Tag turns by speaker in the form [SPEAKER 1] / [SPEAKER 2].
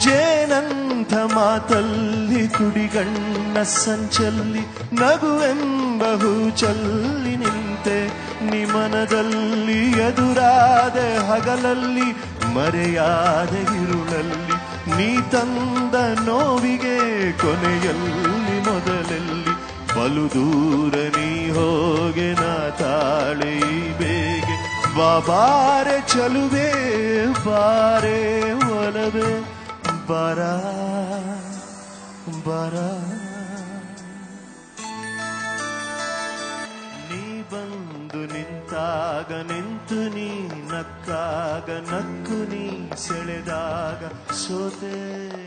[SPEAKER 1] ಜೇನಂಥ ಮಾತಲ್ಲಿ ತುಡಿಗಣ್ಣ ಸಂಚಲ್ಲಿ ನಗುವೆಂಬ ಹೂ ಚಲ್ಲಿ ನಿಂತೆ ನಿಮನದಲ್ಲಿ ಎದುರಾದ ಹಗಲಲ್ಲಿ ಮರೆಯಾದ ಇರುಳಲ್ಲಿ ನೀ ತಂದ ನೋವಿಗೆ ಕೊನೆಯಲ್ಲಿ ಮೊದಲಲ್ಲಿ ಬಲು ದೂರ ನೀ ಹೋಗೆ ನಾ ತಾಳೆ ಬೇಗೆ ಬಾರೆ ಚಲುವೆ ಬಾರೆ ಒಲವೆ ಬರ ಬರ ನೀ ಬಂದು ನಿಂತಾಗ ನಿಂತು ನೀ ನಕ್ಕಾಗ ನಕ್ಕು ನೀ ಸೆಳೆದಾಗ ಸೋತೆ